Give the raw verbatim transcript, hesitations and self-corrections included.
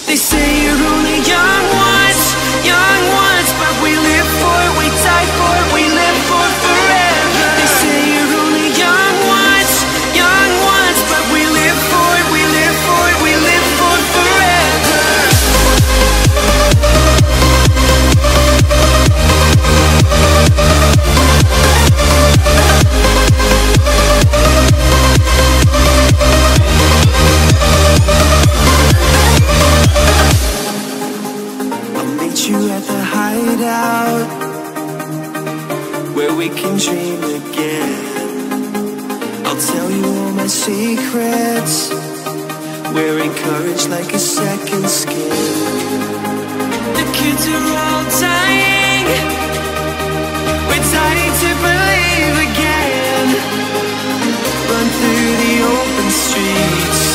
They say you're only young once, young once, but we live for it, we die for it, we live for forever. They say you're only young once, young once, but we live for it, we live for it, we live for forever. You at the hideout, where we can dream again. I'll tell you all my secrets, wearing courage like a second skin. The kids are all dying, we're dying to believe again. Run through the open streets,